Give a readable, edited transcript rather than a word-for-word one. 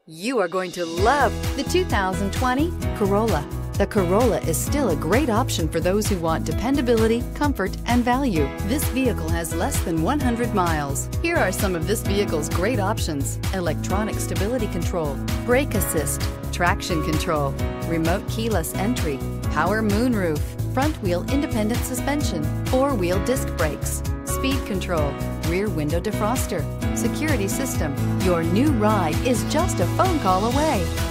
You are going to love the 2020 Corolla. The Corolla is still a great option for those who want dependability, comfort, and value. This vehicle has less than 100 miles. Here are some of this vehicle's great options: electronic stability control, brake assist, traction control, remote keyless entry, power moonroof, front wheel independent suspension, four-wheel disc brakes, speed control, rear window defroster, security system. Your new ride is just a phone call away.